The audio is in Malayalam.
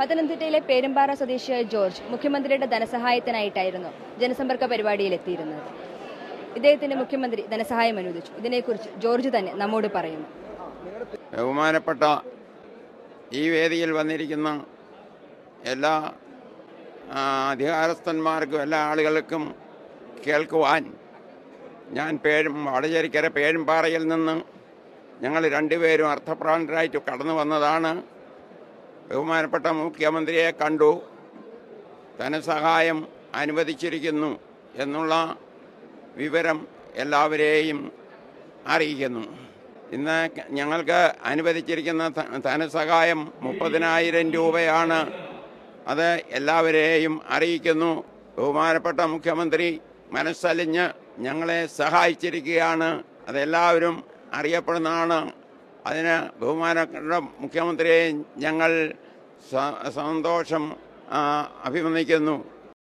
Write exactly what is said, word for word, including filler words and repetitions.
പത്തനംതിട്ടയിലെ പേരുമ്പാറ സ്വദേശിയായ ജോർജ് മുഖ്യമന്ത്രിയുടെ ധനസഹായത്തിനായിട്ടായിരുന്നു ജനസമ്പർക്ക പരിപാടിയിൽ എത്തിയിരുന്നത്. ഇദ്ദേഹത്തിന് മുഖ്യമന്ത്രി ധനസഹായം അനുവദിച്ചു. ഇതിനെക്കുറിച്ച് ജോർജ് തന്നെ നമ്മോട് പറയുന്നു. ബഹുമാനപ്പെട്ട ഈ വേദിയിൽ വന്നിരിക്കുന്ന എല്ലാ അധികാരസ്ഥന്മാർക്കും എല്ലാ ആളുകൾക്കും കേൾക്കുവാൻ ഞാൻ പേരും വടചേരിക്കര പേരുമ്പാറയിൽ നിന്ന് ഞങ്ങൾ രണ്ടുപേരും അർത്ഥപ്രാണരായിട്ട് കടന്നു വന്നതാണ്. ബഹുമാനപ്പെട്ട മുഖ്യമന്ത്രിയെ കണ്ടു, ധനസഹായം അനുവദിച്ചിരിക്കുന്നു എന്നുള്ള വിവരം എല്ലാവരെയും അറിയിക്കുന്നു. ഇന്ന് ഞങ്ങൾക്ക് അനുവദിച്ചിരിക്കുന്ന ധനസഹായം മുപ്പതിനായിരം രൂപയാണ്. അത് എല്ലാവരെയും അറിയിക്കുന്നു. ബഹുമാനപ്പെട്ട മുഖ്യമന്ത്രി മനസ്സലിഞ്ഞ് ഞങ്ങളെ സഹായിച്ചിരിക്കുകയാണ്. അതെല്ലാവരും അറിയപ്പെടുന്നതാണ്. അതിന് ബഹുമാനപ്പെട്ട മുഖ്യമന്ത്രിയെ ഞങ്ങൾ സന്തോഷം അഭിനന്ദിക്കുന്നു.